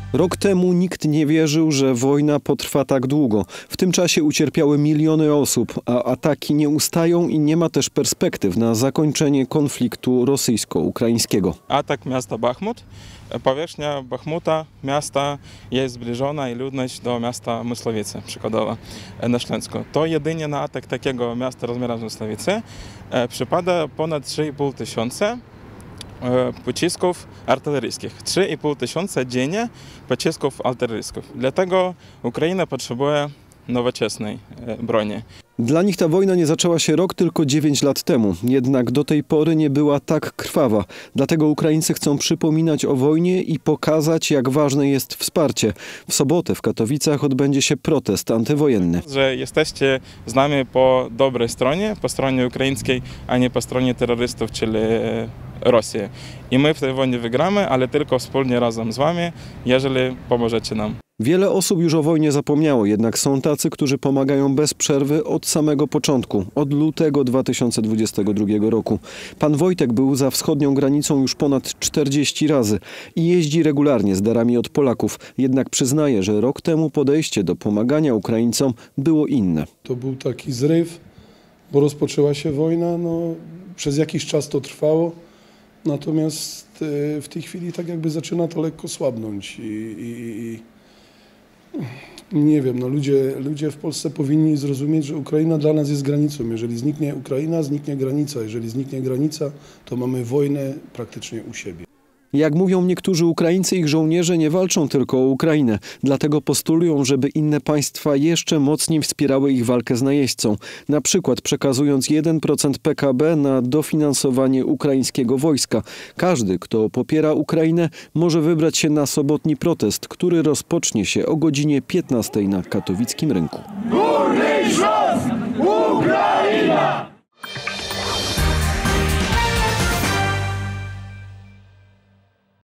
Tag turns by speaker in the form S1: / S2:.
S1: Rok temu nikt nie wierzył, że wojna potrwa tak długo. W tym czasie ucierpiały miliony osób, a ataki nie ustają i nie ma też perspektyw na zakończenie konfliktu rosyjsko-ukraińskiego.
S2: Atak miasta Bachmut. Powierzchnia Bachmuta, miasta jest zbliżona i ludność do miasta Mysłowice, przykładowo na Śląsku. To jedynie na atak takiego miasta rozmiarem Mysłowicy przypada ponad 3,5 tysiąca pocisków artyleryjskich. 3,5 tysiąca dziennie pocisków artyleryjskich. Dlatego Ukraina potrzebuje nowoczesnej broni.
S1: Dla nich ta wojna nie zaczęła się rok, tylko 9 lat temu. Jednak do tej pory nie była tak krwawa. Dlatego Ukraińcy chcą przypominać o wojnie i pokazać, jak ważne jest wsparcie. W sobotę w Katowicach odbędzie się protest antywojenny.
S2: Że jesteście z nami po dobrej stronie, po stronie ukraińskiej, a nie po stronie terrorystów, czyli Rosji. I my w tej wojnie wygramy, ale tylko wspólnie razem z wami, jeżeli pomożecie nam.
S1: Wiele osób już o wojnie zapomniało, jednak są tacy, którzy pomagają bez przerwy od samego początku, od lutego 2022 roku. Pan Wojtek był za wschodnią granicą już ponad 40 razy i jeździ regularnie z darami od Polaków. Jednak przyznaje, że rok temu podejście do pomagania Ukraińcom było inne.
S3: To był taki zryw, bo rozpoczęła się wojna, przez jakiś czas to trwało, natomiast w tej chwili tak jakby zaczyna to lekko słabnąć nie wiem, ludzie w Polsce powinni zrozumieć, że Ukraina dla nas jest granicą. Jeżeli zniknie Ukraina, zniknie granica. Jeżeli zniknie granica, to mamy wojnę praktycznie u siebie.
S1: Jak mówią niektórzy Ukraińcy, ich żołnierze nie walczą tylko o Ukrainę. Dlatego postulują, żeby inne państwa jeszcze mocniej wspierały ich walkę z najeźdźcą. Na przykład przekazując 1% PKB na dofinansowanie ukraińskiego wojska. Każdy, kto popiera Ukrainę, może wybrać się na sobotni protest, który rozpocznie się o godzinie 15 na katowickim rynku.